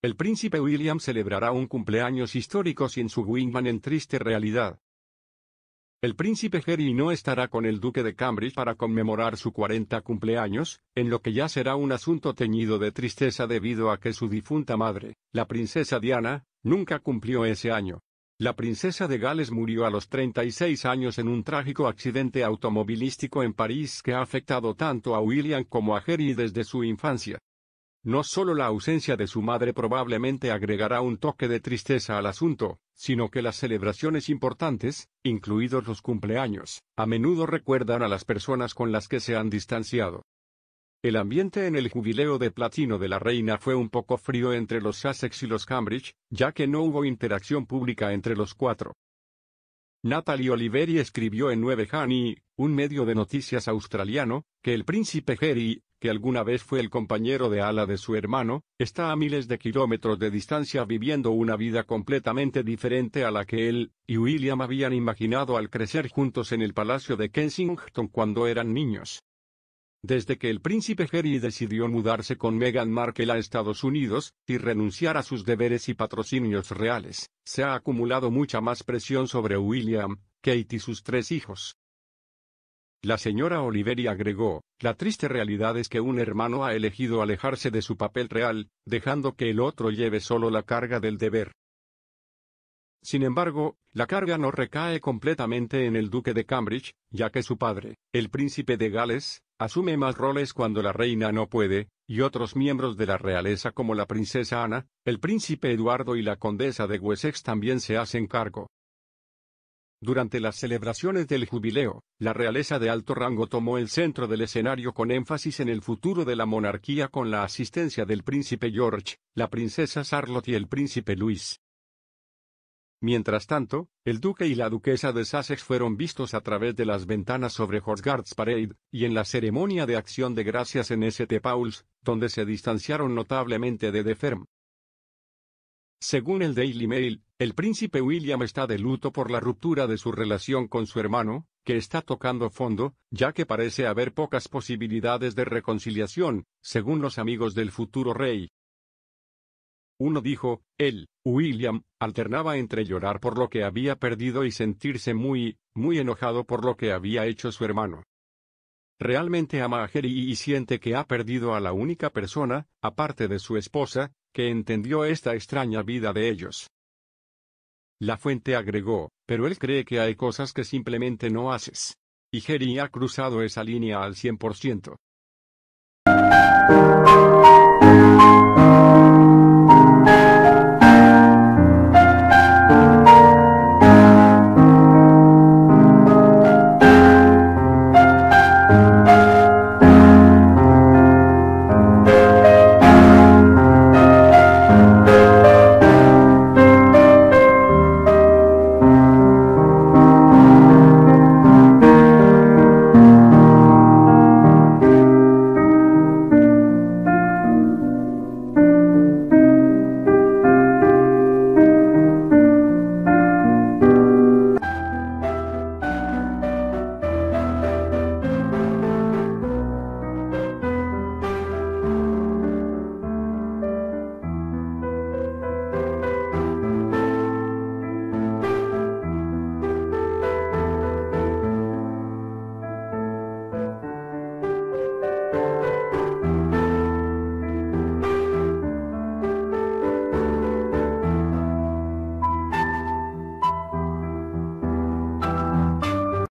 el príncipe William celebrará un cumpleaños histórico sin su wingman en triste realidad. El príncipe Harry no estará con el duque de Cambridge para conmemorar su 40 cumpleaños, en lo que ya será un asunto teñido de tristeza debido a que su difunta madre, la princesa Diana, nunca cumplió ese año. La princesa de Gales murió a los 36 años en un trágico accidente automovilístico en París que ha afectado tanto a William como a Harry desde su infancia. No solo la ausencia de su madre probablemente agregará un toque de tristeza al asunto, sino que las celebraciones importantes, incluidos los cumpleaños, a menudo recuerdan a las personas con las que se han distanciado. El ambiente en el jubileo de platino de la reina fue un poco frío entre los Sussex y los Cambridge, ya que no hubo interacción pública entre los cuatro. Natalie Oliveri escribió en 9 Honey, un medio de noticias australiano, que el príncipe Harry, que alguna vez fue el compañero de ala de su hermano, está a miles de kilómetros de distancia viviendo una vida completamente diferente a la que él y William habían imaginado al crecer juntos en el Palacio de Kensington cuando eran niños. Desde que el príncipe Harry decidió mudarse con Meghan Markle a Estados Unidos, y renunciar a sus deberes y patrocinios reales, se ha acumulado mucha más presión sobre William, Kate y sus 3 hijos. La señora Oliveri agregó, la triste realidad es que un hermano ha elegido alejarse de su papel real, dejando que el otro lleve solo la carga del deber. Sin embargo, la carga no recae completamente en el duque de Cambridge, ya que su padre, el príncipe de Gales, asume más roles cuando la reina no puede, y otros miembros de la realeza como la princesa Ana, el príncipe Eduardo y la condesa de Wessex también se hacen cargo. Durante las celebraciones del jubileo, la realeza de alto rango tomó el centro del escenario con énfasis en el futuro de la monarquía con la asistencia del príncipe George, la princesa Charlotte y el príncipe Luis. Mientras tanto, el duque y la duquesa de Sussex fueron vistos a través de las ventanas sobre Horse Guards Parade, y en la ceremonia de acción de gracias en St. Paul's, donde se distanciaron notablemente de The Firm. Según el Daily Mail, el príncipe William está de luto por la ruptura de su relación con su hermano, que está tocando fondo, ya que parece haber pocas posibilidades de reconciliación, según los amigos del futuro rey. Uno dijo, él, William, alternaba entre llorar por lo que había perdido y sentirse muy enojado por lo que había hecho su hermano. Realmente ama a Harry y siente que ha perdido a la única persona, aparte de su esposa, que entendió esta extraña vida de ellos. La fuente agregó, pero él cree que hay cosas que simplemente no haces. Y Harry ha cruzado esa línea al 100%.